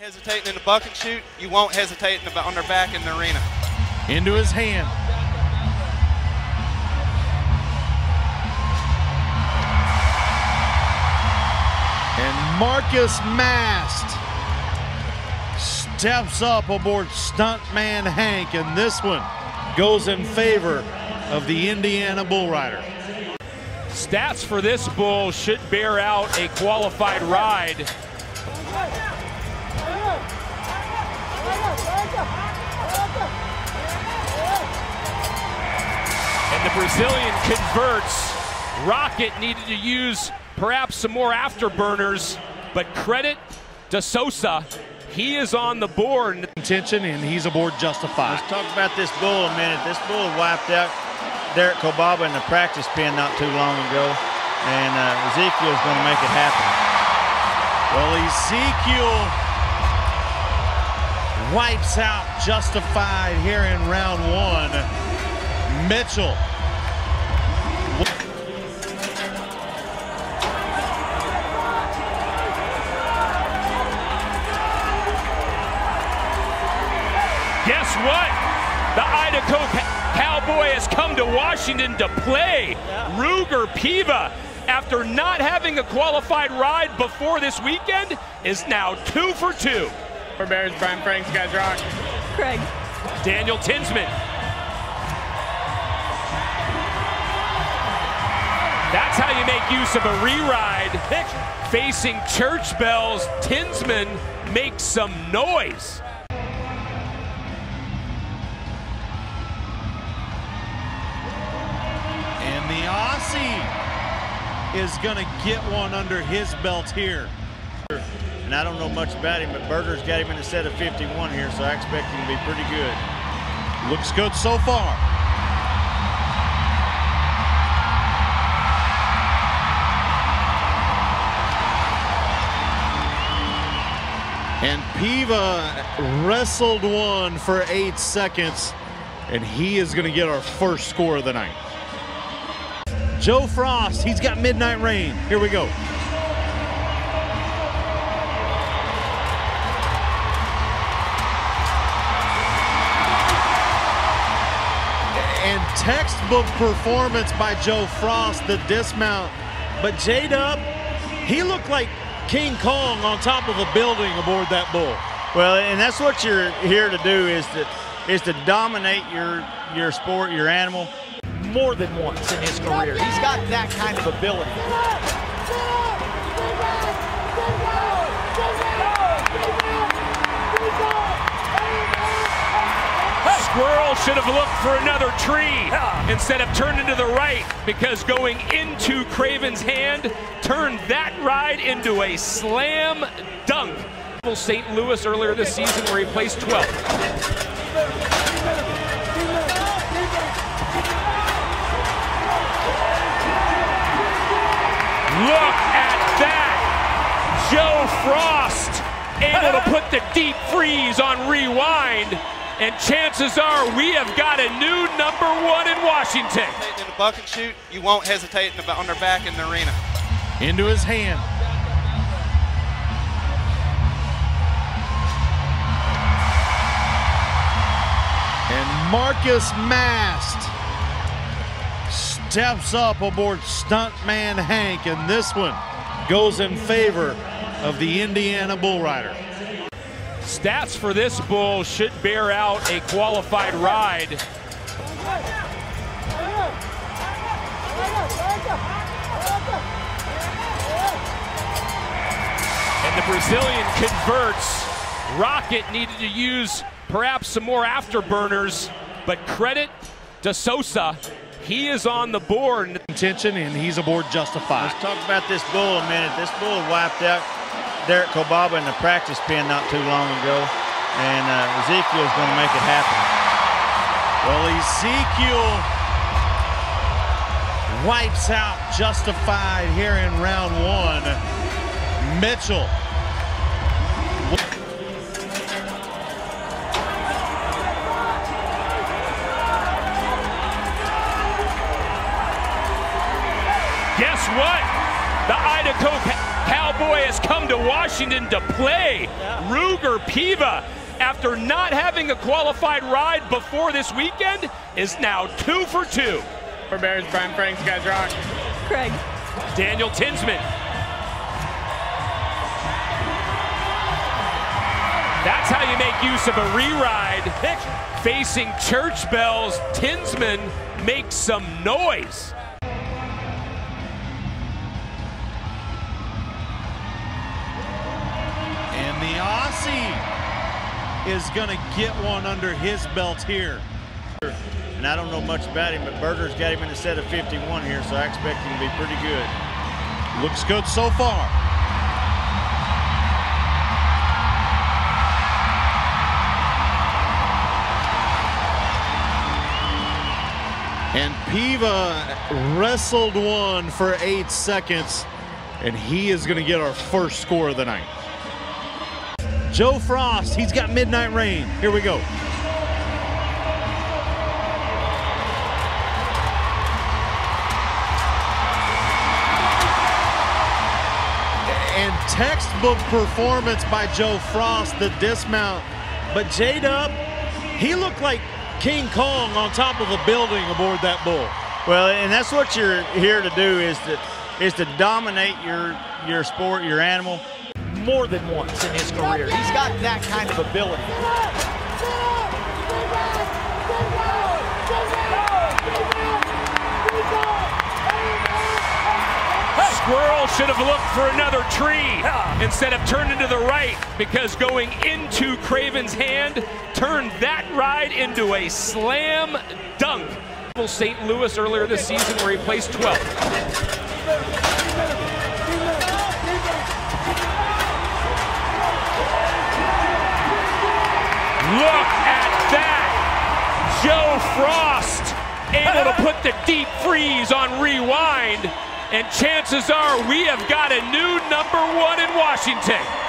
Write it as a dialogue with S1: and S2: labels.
S1: hesitating in the buck and shoot, you won't hesitate on their back in the arena.
S2: Into his hand. And Marcus Mast steps up aboard Stuntman Hank, and this one goes in favor of the Indiana Bull Rider.
S3: Stats for this bull should bear out a qualified ride. And the Brazilian converts. Rocket needed to use perhaps some more afterburners, but credit to Sosa. He is on the board.
S2: Intention, and he's aboard Justified.
S4: Let's talk about this bull a minute. This bull wiped out Derek Kobaba in the practice pen not too long ago, and Ezekiel's going to make it happen.
S2: Well, Ezekiel wipes out Justified here in round one. Mitchell.
S3: Guess what? The Idaho Cowboy has come to Washington to play. Ruger Piva, after not having a qualified ride before this weekend, is now 2 for 2.
S5: For Bears, Brian Franks, guys rock.
S6: Craig.
S3: Daniel Tinsman. That's how you make use of a re-ride. Facing Church Bells, Tinsman makes some noise.
S2: And the Aussie is going to get one under his belt here.
S4: And I don't know much about him, but Berger's got him in a set of 51 here, so I expect him to be pretty good.
S2: Looks good so far. And Piva wrestled one for 8 seconds, and he is going to get our first score of the night. Joe Frost, he's got Midnight Rain. Here we go. And textbook performance by Joe Frost, the dismount. But J-Dub, he looked like King Kong on top of a building aboard that bull.
S4: Well, and that's what you're here to do, is to dominate your sport, your animal.
S7: More than once in his career. He's got that kind of ability.
S3: Squirrel should have looked for another tree instead of turning to the right, because going into Craven's hand turned that ride into a slam dunk. St. Louis earlier this season where he placed 12th. Look at that! Joe Frost able to put the deep freeze on rewind, and chances are we have got a new #1 in Washington.
S1: In the buck and shoot, you won't hesitate on their back in the arena.
S2: Into his hand. And Marcus Mast steps up aboard Stuntman Hank, and this one goes in favor of the Indiana Bull Rider.
S3: Stats for this bull should bear out a qualified ride. And the Brazilian converts. Rocket needed to use perhaps some more afterburners, but credit to Sosa. He is on the board.
S2: Intention, and he's aboard Justified.
S4: Let's talk about this bull a minute. This bull wiped out Derek Kobaba in the practice pen not too long ago, and Ezekiel's going to make it happen.
S2: Well, Ezekiel wipes out Justified here in round one. Mitchell.
S3: Guess what? The Idaho Cowboy has come to Washington to play. Ruger Piva, after not having a qualified ride before this weekend, is now 2 for 2.
S5: For Bears, Brian Franks, you guys rock.
S6: Craig.
S3: Daniel Tinsman. That's how you make use of a re-ride. Facing Church Bells, Tinsman makes some noise.
S2: And the Aussie is going to get one under his belt here.
S4: And I don't know much about him, but Berger's got him in a set of 51 here, so I expect him to be pretty good.
S2: Looks good so far. And Piva wrestled one for 8 seconds, and he is going to get our first score of the night. Joe Frost, he's got Midnight Rain. Here we go. And textbook performance by Joe Frost, the dismount. But J-Dub, he looked like King Kong on top of a building aboard that bull.
S4: Well, and that's what you're here to do, is to dominate your sport, your animal.
S7: More than once in his career. He's got that kind of ability.
S3: Squirrel should have looked for another tree instead of turned into the right, because going into Craven's hand turned that ride into a slam dunk. St. Louis earlier this season where he placed 12th. Look at that! Joe Frost able to put the deep freeze on rewind, and chances are we have got a new #1 in Washington.